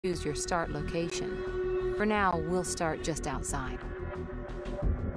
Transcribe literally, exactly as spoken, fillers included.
choose your start location. For now, we'll start just outside.